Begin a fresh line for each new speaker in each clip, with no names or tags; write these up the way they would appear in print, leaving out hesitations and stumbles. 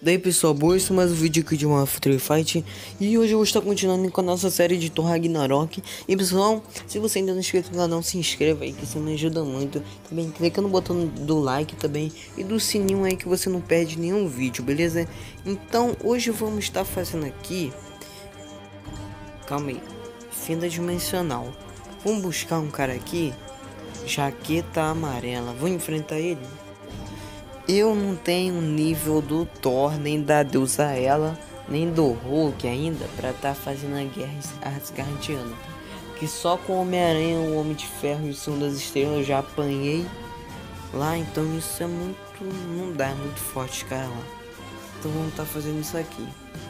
Daí pessoal, boa, esse é mais um vídeo aqui de uma Free Fight. E hoje eu vou estar continuando com a nossa série de Thor Ragnarok. E pessoal, se você ainda não é inscrito no canal, se inscreva aí que isso me ajuda muito. Também clica no botão do like também e do sininho aí que você não perde nenhum vídeo, beleza? Então hoje vamos estar fazendo aqui, calma aí, fenda dimensional. Vamos buscar um cara aqui, jaqueta amarela, vou enfrentar ele. Eu não tenho nível do Thor, nem da deusa Ela, nem do Hulk ainda pra tá fazendo a guerra asgardiana. Que só com o Homem-Aranha, o Homem de Ferro e o Senhor das Estrelas eu já apanhei lá, então isso é muito, não dá, é muito forte os caras lá. Então vamos tá fazendo isso aqui.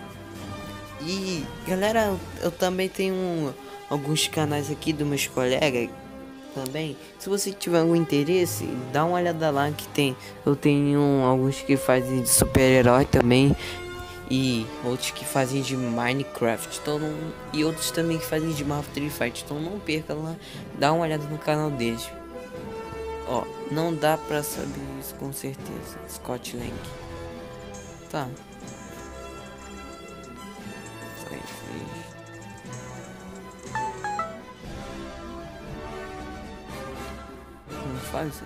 E galera, eu também tenho alguns canais aqui dos meus colegas também. Se você tiver algum interesse, dá uma olhada lá que tem. Eu tenho alguns que fazem de super-herói também e outros que fazem de Minecraft, então e outros também que fazem de Marvel Fight. Então não perca lá, dá uma olhada no canal deles. Ó, não dá pra saber isso com certeza. Scott Lang. Tá. Não faz.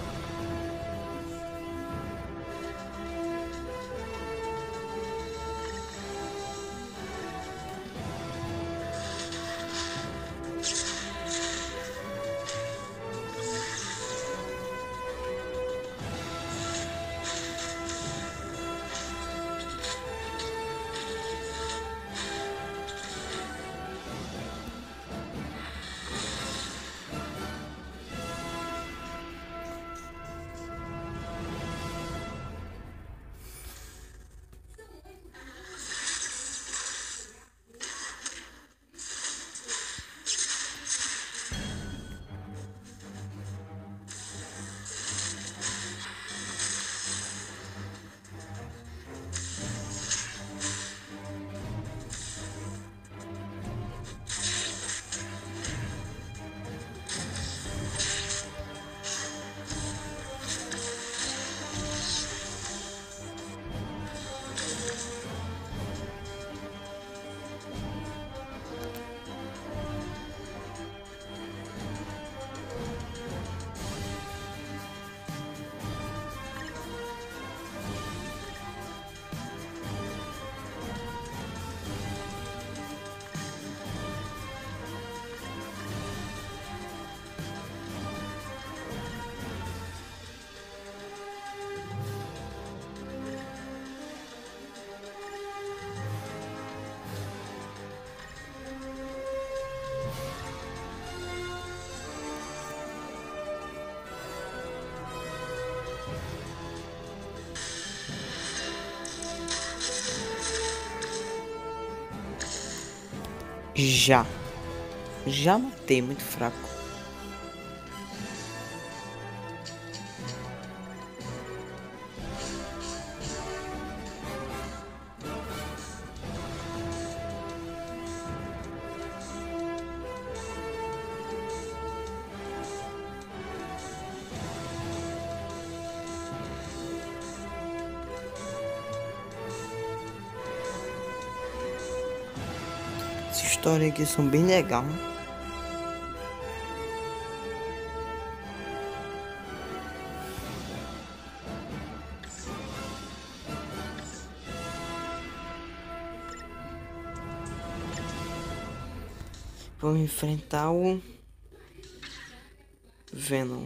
Já matei, muito fraco. Essa história aqui são bem legal. Vamos enfrentar o Venom.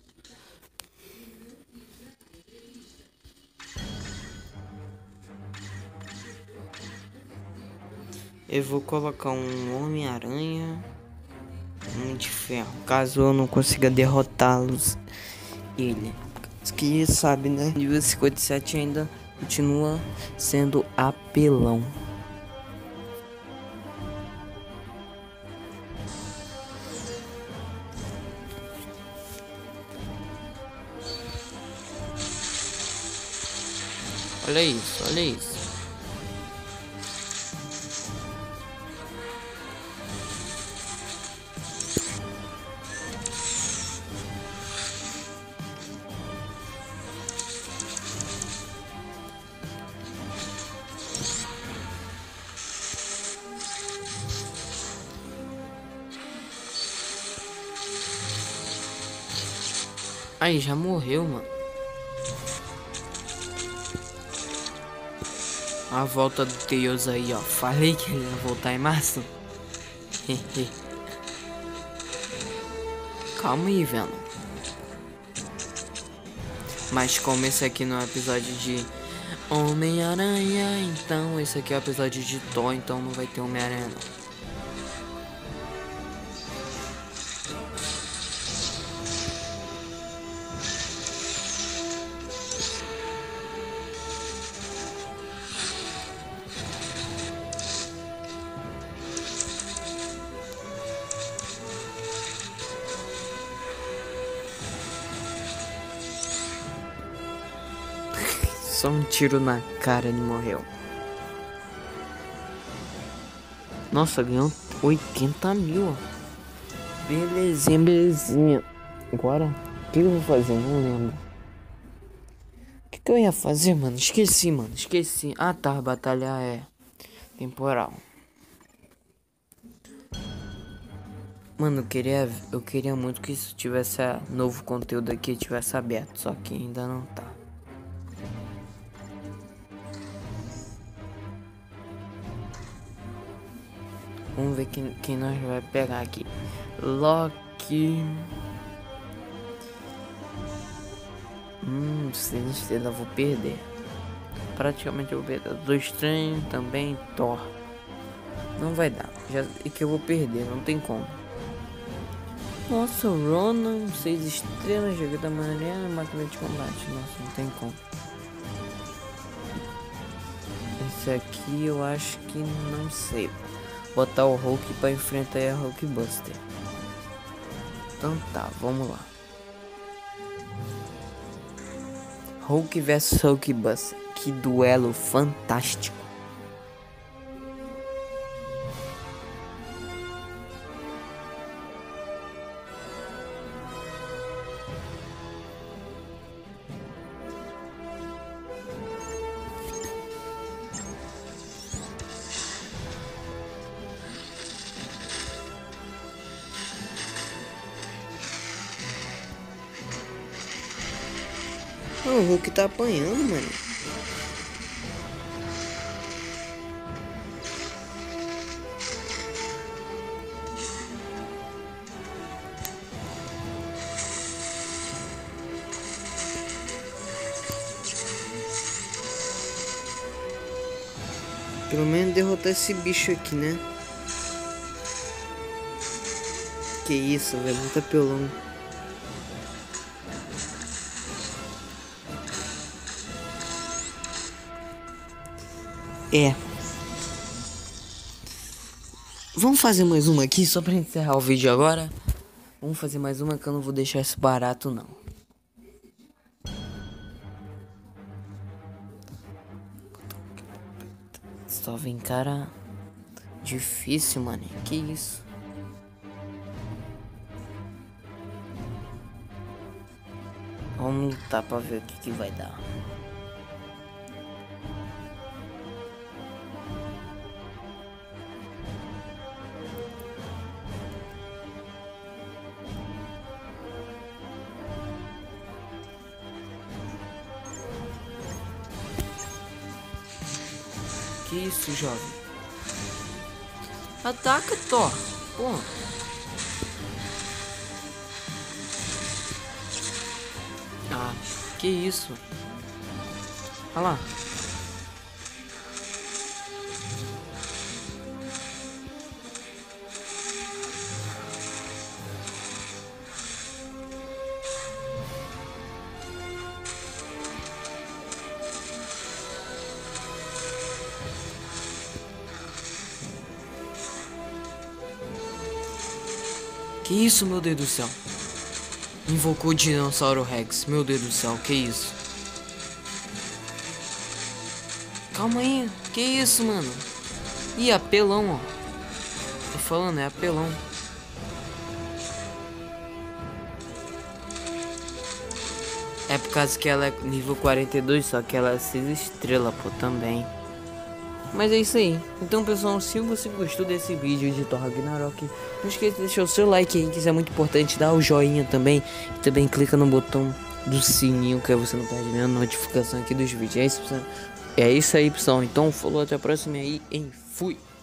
Eu vou colocar um Homem-Aranha, um de ferro, caso eu não consiga derrotá-los. Ele, que sabe, né? Nível 57 ainda continua sendo apelão. Olha isso, olha isso. Aí, já morreu, mano. A volta do Tails aí, ó. Falei que ele ia voltar em março. Calma aí, Venom. Mas como esse aqui não é episódio de Homem-Aranha, então esse aqui é o episódio de Thor, então não vai ter Homem-Aranha não. Só um tiro na cara ele morreu. Nossa, ganhou 80 mil, ó. Belezinha, belezinha. Agora, o que eu vou fazer? Não lembro. O que eu ia fazer, mano? Esqueci, mano. Esqueci. Ah, tá. Batalha é temporal. Mano, eu queria muito que isso tivesse novo conteúdo aqui, tivesse aberto. Só que ainda não tá. Vamos ver quem nós vai pegar aqui. Loki. Sem estrela vou perder. Praticamente eu vou perder. Do Estranho também, Thor. Não vai dar. Já é que eu vou perder, não tem como. Nossa, Ronan, 6 estrelas, jogo da Mariana, máquina de combate. Nossa, não tem como. Esse aqui eu acho que não sei. Botar o Hulk pra enfrentar a Hulkbuster. Então tá, vamos lá. Hulk vs Hulkbuster. Que duelo fantástico. O Hulk tá apanhando, mano. Pelo menos derrotar esse bicho aqui, né? Que isso, velho, muito apelão. É. Vamos fazer mais uma aqui só pra encerrar o vídeo agora. Vamos fazer mais uma que eu não vou deixar isso barato não. Só vem cara difícil, mano. Que isso? Vamos lutar pra ver o que vai dar. Que isso, jovem? Ataca, Thor. Pô. Ah, que isso? Olha lá. Que isso, meu Deus do céu? Invocou o Dinossauro Rex. Meu Deus do céu, que isso? Calma aí. Que isso, mano? Ih, apelão, ó. Tô falando, é apelão. É por causa que ela é nível 42, só que ela é 6 estrelas, pô, também. Mas é isso aí. Então, pessoal, se você gostou desse vídeo de Thor Ragnarok, não esqueça de deixar o seu like aí, que isso é muito importante. Dá o joinha também. E também clica no botão do sininho, que você não perde nenhuma notificação aqui dos vídeos. É isso, pessoal. É isso aí, pessoal. Então, falou, até a próxima aí. Fui!